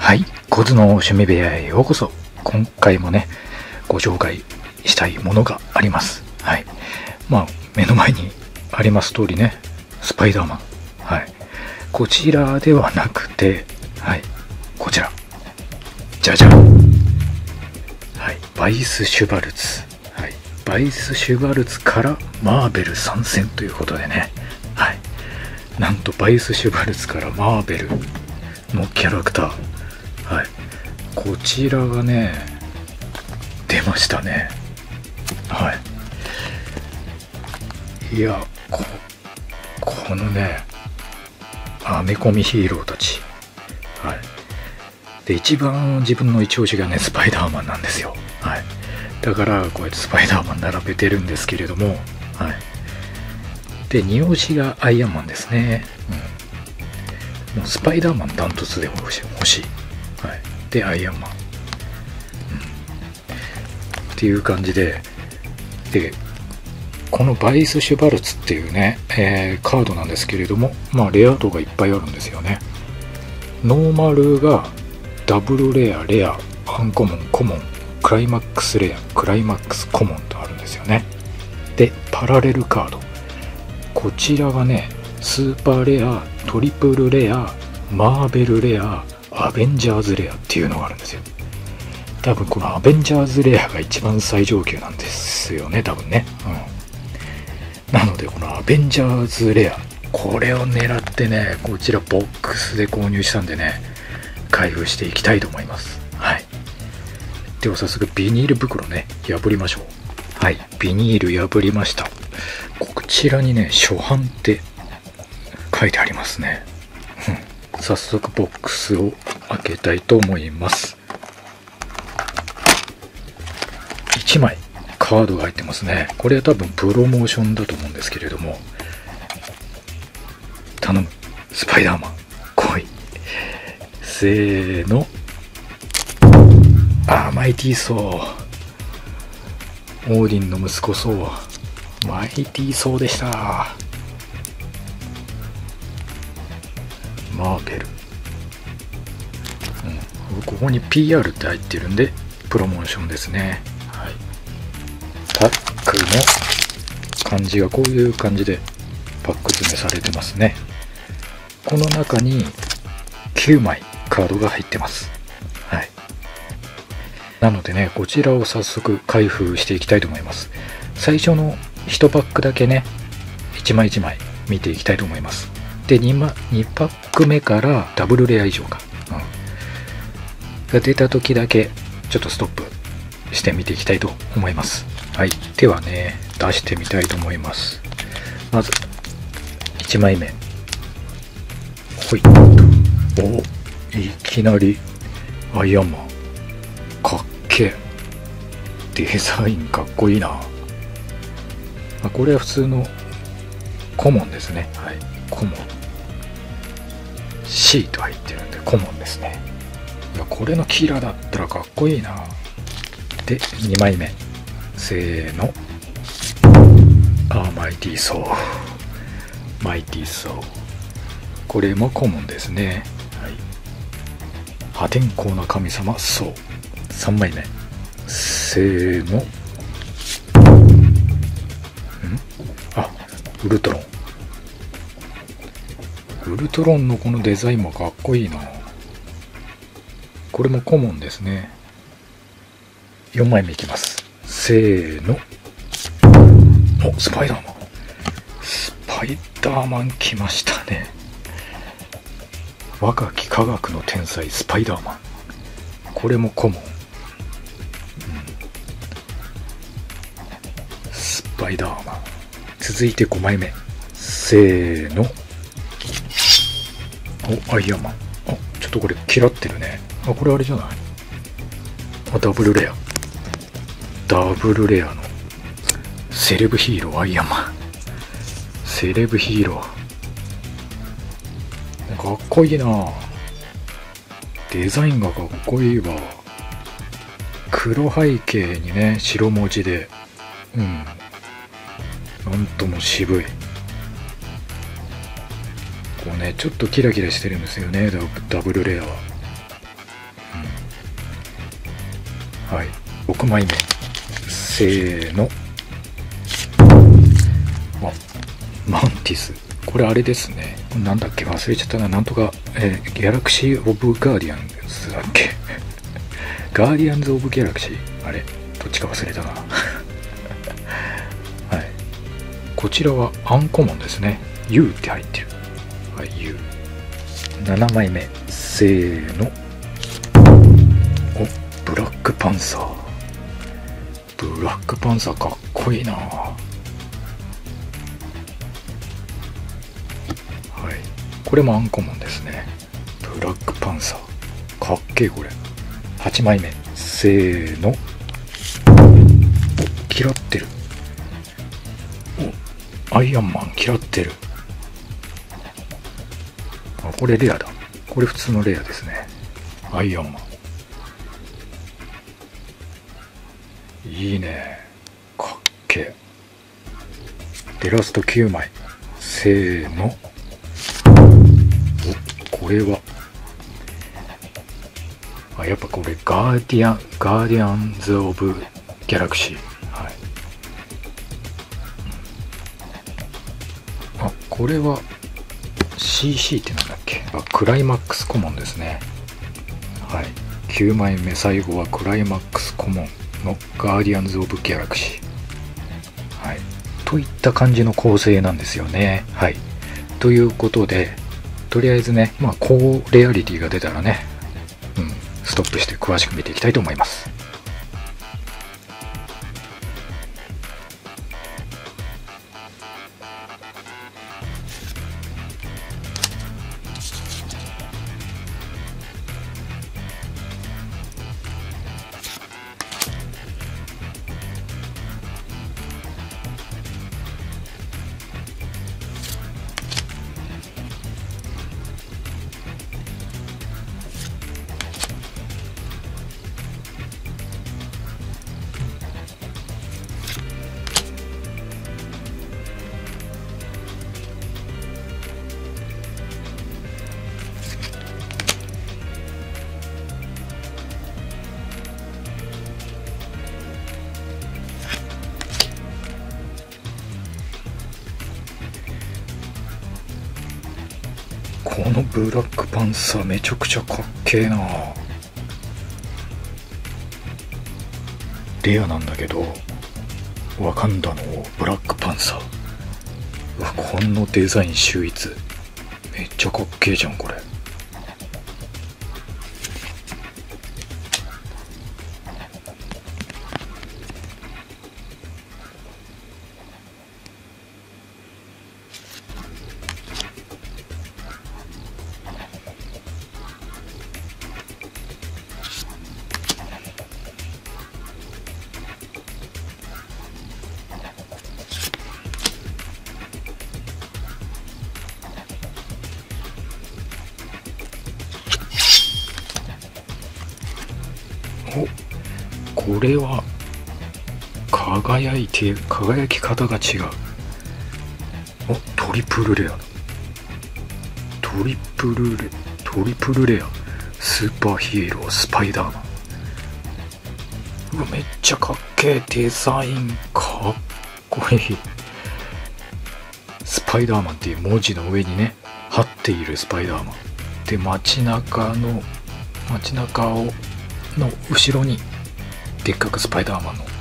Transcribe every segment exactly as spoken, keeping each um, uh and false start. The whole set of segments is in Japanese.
はい、コズの趣味部屋へようこそ。今回もね、ご紹介したいものがあります。はい。まあ、目の前にあります通りね、スパイダーマン。はい。こちらではなくて、はい、こちら。じゃじゃん。はい、バイス・シュバルツ。はい。バイス・シュバルツからマーベル参戦ということでね。はい。なんとバイス・シュバルツからマーベルのキャラクター。はい。こちらがね、出ましたね。はい。いや、こ、このね、アメコミヒーローたち。はい。で、一番自分の一押しがね、スパイダーマンなんですよ。はい。だから、こうやってスパイダーマン並べてるんですけれども、はい。で、二押しがアイアンマンですね。うん。もうスパイダーマンダントツで欲しい。欲しい。はい。で、アイアンマン。うん。っていう感じで、で、このバイス・シュバルツっていうね、えー、カードなんですけれども、まあ、レア度がいっぱいあるんですよね。ノーマルがダブルレア、レア、アンコモン、コモン、クライマックスレア、クライマックスコモンとあるんですよね。で、パラレルカード。こちらがね、スーパーレア、トリプルレア、マーベルレア、アベンジャーズレアっていうのがあるんですよ。多分このアベンジャーズレアが一番最上級なんですよね、多分ね。うん。なのでこのアベンジャーズレア、これを狙ってね、こちらボックスで購入したんでね、開封していきたいと思います。はい。では早速ビニール袋ね、破りましょう。はい、ビニール破りました。こちらにね、初版って書いてありますね。うん。早速ボックスを開けたいと思います。いちまいカードが入ってますね。これは多分プロモーションだと思うんですけれども、頼む、スパイダーマン来い。せーの。あー、マイティーソー。オーディンの息子ソー。マイティーソーでした。マーベル。うん、ここに ピーアール って入ってるんで、プロモーションですね。はい。パックの感じがこういう感じでパック詰めされてますね。この中にきゅうまいカードが入ってます。はい。なのでね、こちらを早速開封していきたいと思います。最初のいちパックだけね、いちまいいちまい見ていきたいと思います。で、2, まにパック目からダブルレア以上か、うん、が出た時だけちょっとストップして見ていきたいと思います。はい。ではね、出してみたいと思います。まずいちまいめ。ほいっと。お、いきなりアイアンマン。かっけえ。デザインかっこいいな。あ、これは普通のコモンですね。はい。コモン。C と入ってるんでコモンですね。いや、これのキラーだったらかっこいいな。で、にまいめ。せーの。あー、マイティーソー。マイティーソー。これもコモンですね。はい。破天荒な神様、そう。さんまいめ。せーの。んあ、ウルトロン。ウルトロンのこのデザインもかっこいいな。これもコモンですね。よんまいめいきます。せーの。お、スパイダーマン。スパイダーマン来ましたね。若き科学の天才スパイダーマン。これもコモン。うん、スパイダーマン。続いてごまいめ。せーの。お、アイアンマン。あ、ちょっとこれ嫌ってるね。あ、これあれじゃない？あ、ダブルレア。ダブルレアのセレブヒーローアイアンマン。セレブヒーロー。かっこいいな。デザインがかっこいいわ。黒背景にね、白文字で、うん、なんとも渋い。こうね、ちょっとキラキラしてるんですよね、ダブルレアは。 はい、ろくまいめ、せーの。あ、マンティス、これあれですね、なんだっけ忘れちゃったな、なんとか、えー、ギャラクシー・オブ・ガーディアンズだっけガーディアンズ・オブ・ギャラクシー、あれどっちか忘れたなはい、こちらはアンコモンですね。 U って入ってる。はい、 U。 ななまいめ、せーの。お、ブラックパンサー。ブラックパンサーかっこいいな。はい、これもアンコモンですね。ブラックパンサーかっけえ。これはちまいめ、せーの。お、嫌ってる。お、アイアンマン嫌ってる。あ、これレアだ。これ普通のレアですね。アイアンマンいいね、かっけえ。でラストきゅうまい、せーの。お、これはあ、やっぱこれガーディアンガーディアンズ・オブ・ギャラクシー。はい、あ、これは シーシー ってなんだっけ。あ、クライマックスコモンですね。はい、きゅうまいめ、最後はクライマックスコモンのガーディアンズ・オブ・ギャラクシー、はい、といった感じの構成なんですよね。はい、ということで、とりあえずね、まあ高レアリティが出たらね、うん、ストップして詳しく見ていきたいと思います。このブラックパンサーめちゃくちゃかっけえな。レアなんだけど、ワカンダのブラックパンサー、うわ、このデザイン秀逸、めっちゃかっけえじゃんこれ。お、これは輝いて輝き方が違う。お、トリプルレアだ。トリプルレトリプルレアスーパーヒーロースパイダーマン。うわ、めっちゃかっけえ。デザインかっこいい。スパイダーマンっていう文字の上にね貼っているスパイダーマンで、街中の街中をの後ろにでっかくスパイダーマンの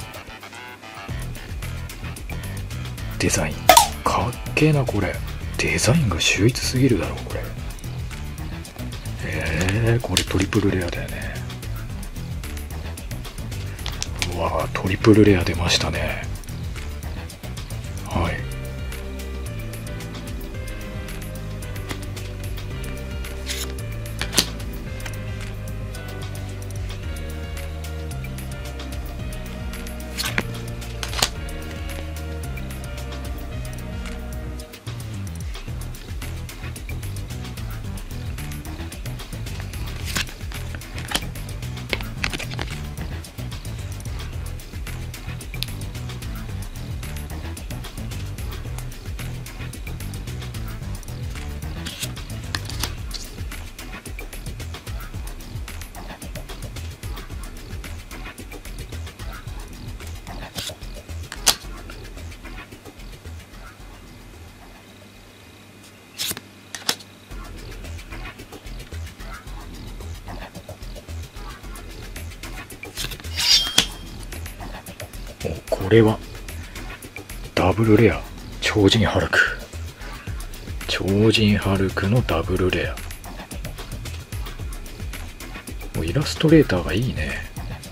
デザインかっけえな。これデザインが秀逸すぎるだろこれ。えー、これトリプルレアだよね。うわー、トリプルレア出ましたね。はい、 これはダブルレア、超人ハルク。超人ハルクのダブルレア。もうイラストレーターがいいね。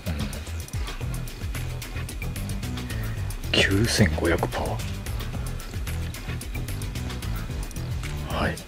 うん、きゅうせんごひゃくパワー。はい。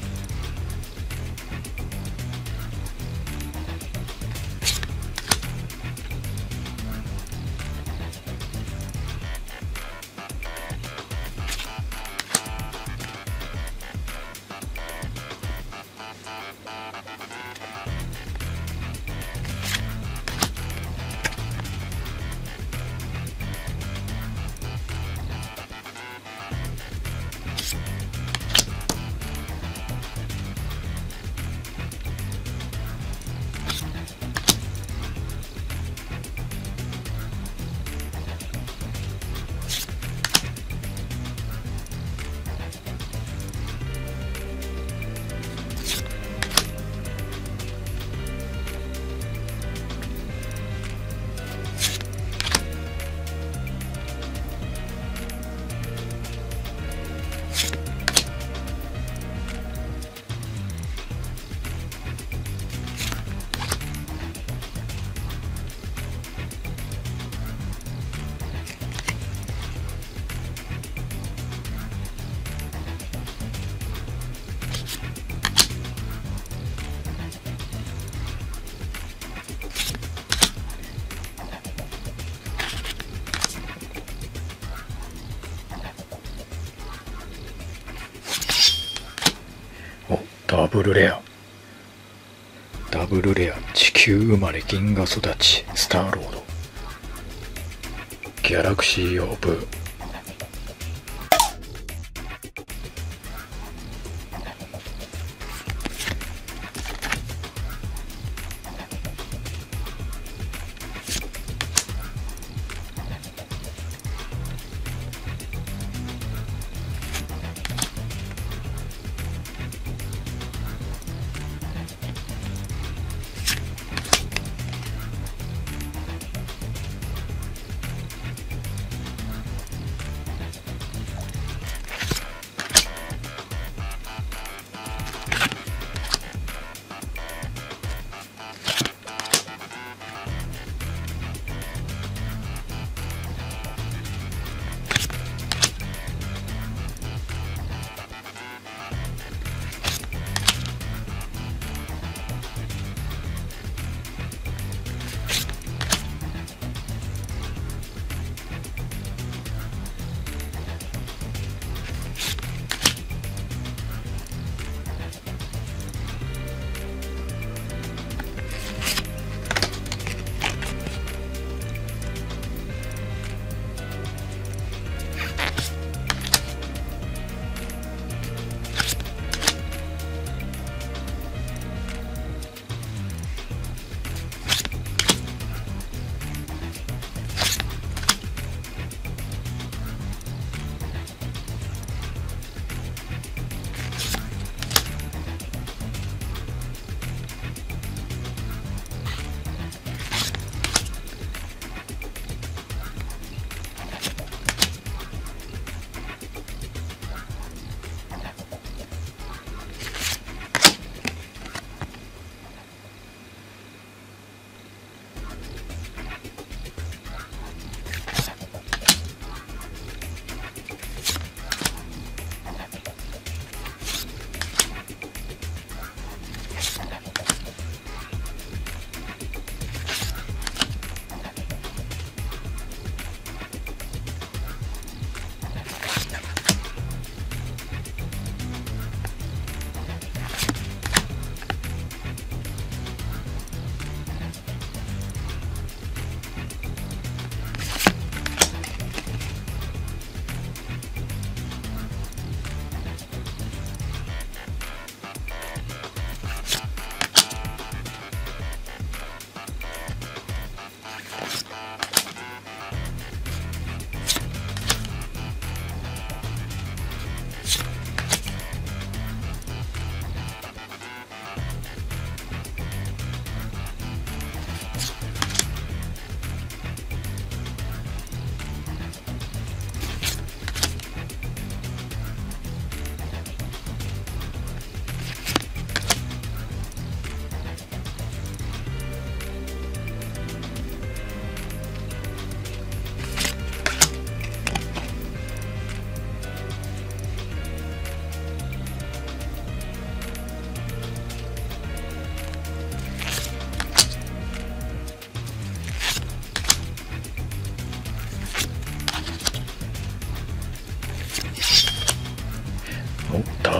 ダブルレア。ダブルレア、地球生まれ銀河育ちスターロード。ギャラクシーオブ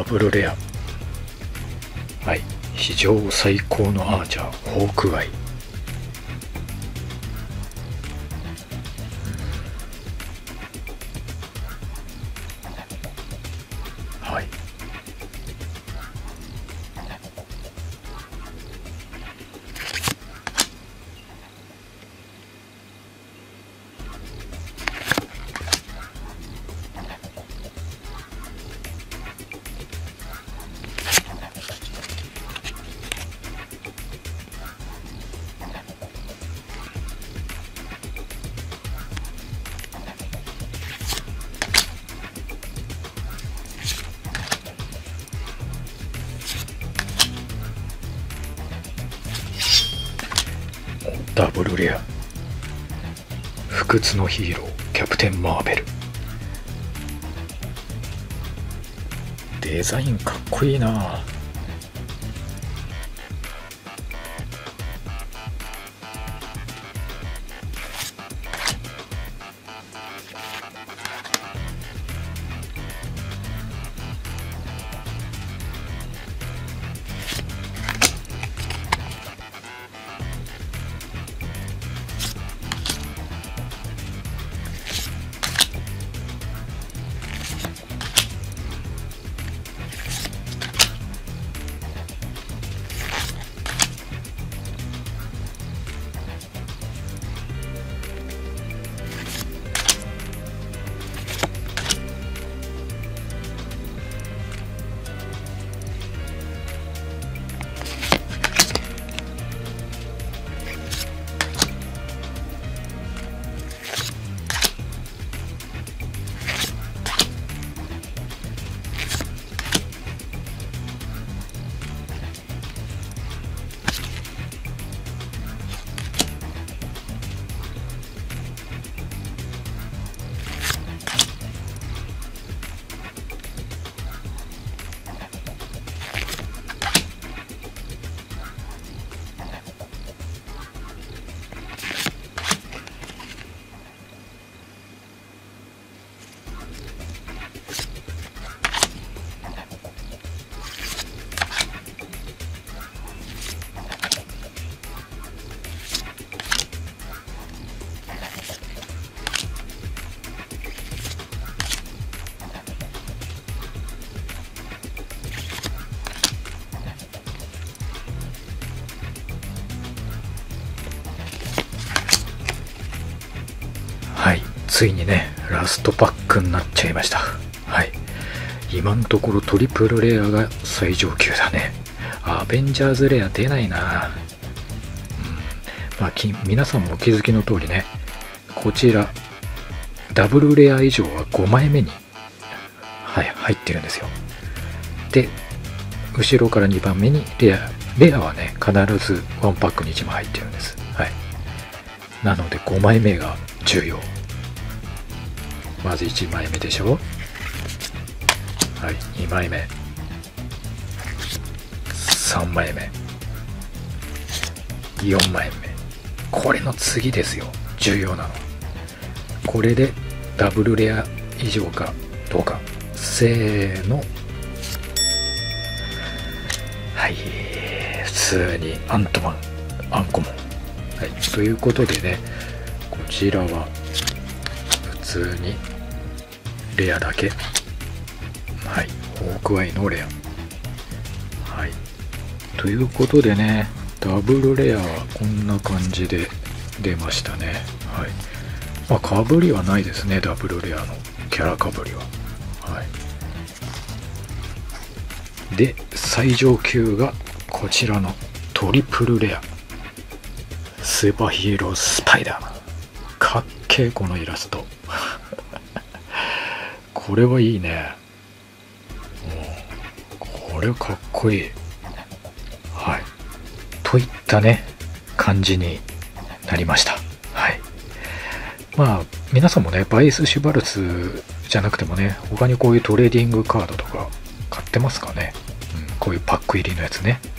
ブルレア。はい、史上最高のアーチャーホークアイ。はい、ダブルレア。不屈のヒーローキャプテン・マーベル。デザインかっこいいな。はい、ついにねラストパックになっちゃいました。はい、今のところトリプルレアが最上級だね。アベンジャーズレア出ないな。うん、まあき皆さんもお気づきの通りね、こちらダブルレア以上はごまいめに、はい、入ってるんですよ。で後ろからにばんめにレアレアはね必ずワンパックにいちまい入ってるんです。はい、なのでごまいめが重要。まずいちまいめでしょ。はい、にまいめ、さんまいめ、よんまいめ、これの次ですよ、重要なの。これでダブルレア以上かどうか。せーの。はい、普通にアントマンアンコモン。はい、ということでね、こちらは普通にレアだけ。はい、ホークアイのレア。はい、ということでね、ダブルレアはこんな感じで出ましたね。はい、まあかぶりはないですね、ダブルレアのキャラかぶりは。はい、で最上級がこちらのトリプルレアスーパーヒーロースパイダーマン。かっけえこのイラストこれはいいね。これかっこいい。はい、といったね感じになりました。はい、まあ皆さんもねバイス・シュバルツじゃなくてもね、他にこういうトレーディングカードとか買ってますかね。うん、こういうパック入りのやつね。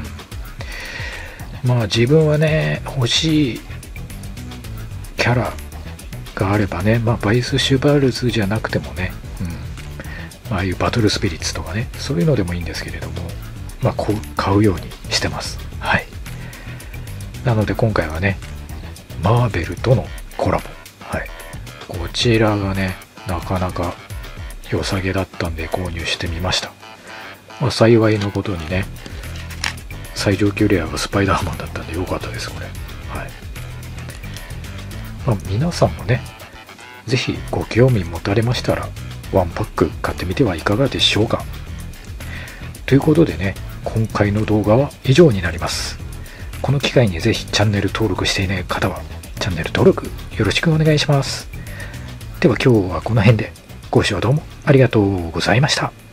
うん、まあ自分はね欲しいキャラがあればね、まあバイス・シュバルツじゃなくてもね、うん、 ああいうバトルスピリッツとかね、そういうのでもいいんですけれども、まあこう買うようにしてます。はい。なので今回はね、マーベルとのコラボ、はい、こちらがねなかなか良さげだったんで購入してみました。まあ、幸いのことにね、最上級レアがスパイダーマンだったんで良かったですこれ。はい。まあ、皆さんもね是非ご興味持たれましたらワンパック買ってみてはいかがでしょうか。ということでね、今回の動画は以上になります。この機会にぜひチャンネル登録していない方はチャンネル登録よろしくお願いします。では今日はこの辺でご視聴どうもありがとうございました。